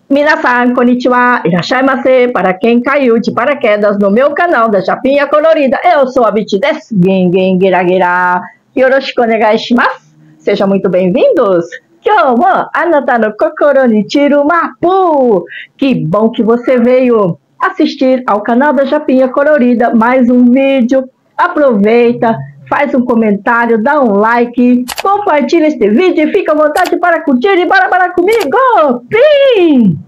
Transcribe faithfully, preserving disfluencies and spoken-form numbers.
Minasan, konnichiwa, irashaimase, para quem caiu de paraquedas no meu canal da Japinha Colorida, eu sou a Biti desu, Gengen Gira, Yoroshiku onegai shimasu, sejam muito bem-vindos. Kyou mo anata no kokoro ni chiru mapu, que bom que você veio assistir ao canal da Japinha Colorida, mais um vídeo, aproveita, faz um comentário, dá um like, compartilha este vídeo e fica à vontade para curtir e bora, bora comigo! Sim!